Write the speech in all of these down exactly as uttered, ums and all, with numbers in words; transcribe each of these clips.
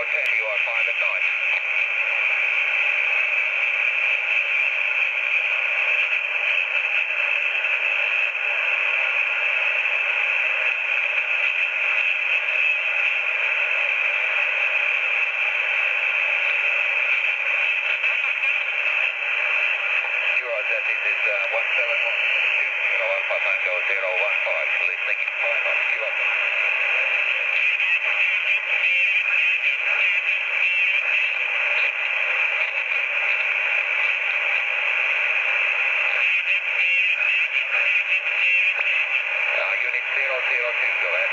ten, you are five and nine. That this is uh, one seven one zero Alpha Tango zero one five, listening five on Q S. Uh, unit zero zero two, go ahead.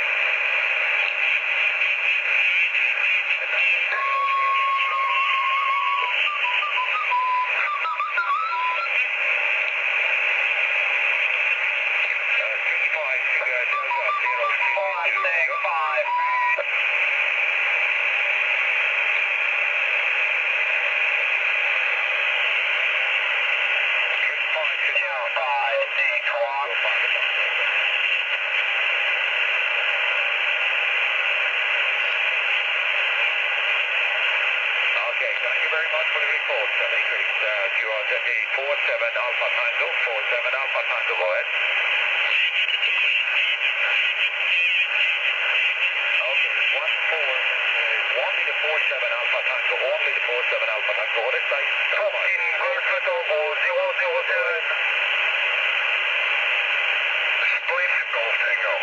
Okay, thank you very much for the report, Dimitri. Uh, you are Z D four seven Alpha Tango, four seven Alpha Tango, go ahead. Okay, one four, uh, only the four seven Alpha Tango, only the four seven Alpha Tango, what is that? Come on. zero zero seven. Split Golf Tango.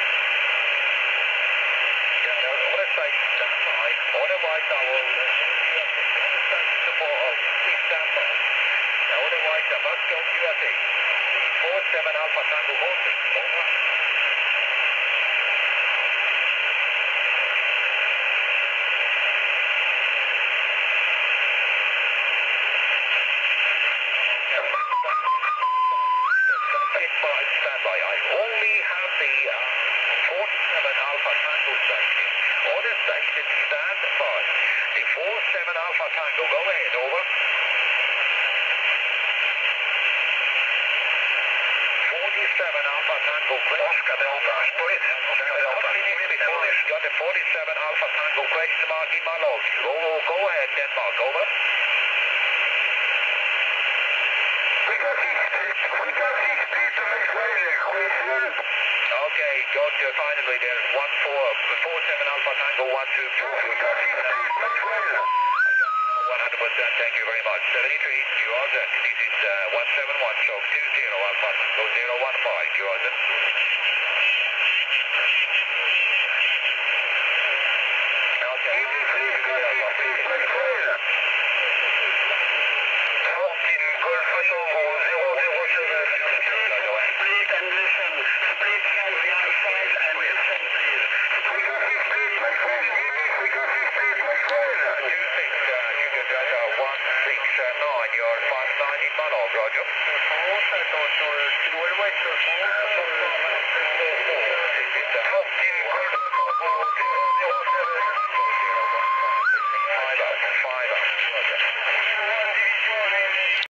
Yeah, no, what is that? Stand by. Otherwise, I will support. Oh, please stand by. Now, otherwise, I must go Q S A. four seven Alpha Tango, Horses. Over. Standby. I only have the uh, forty-seven Alpha Tango station. Order station stand by. The four seven Alpha Tango, go ahead, over. forty-seven Alpha Tango, Oscar Delta, split. Oscar Delta, you got the forty-seven Alpha Tango question mark in my log. Go, go ahead, Denmark, over. We got six, we got six, okay, got uh, finally there's one four, four seven Alpha Tango, one two four. We got six, I got you now one hundred percent, thank you very much. seventy-three, you are Z. This is uh, one seven one, stroke two zero Alpha Tango zero one five, you are Z. Okay, split and listen. Split side by side and listen, please. We got six, please. We got six, please. two six, Junior Delta one six nine. You're five nine in Malog, Roger. four, I thought you were two away, sir.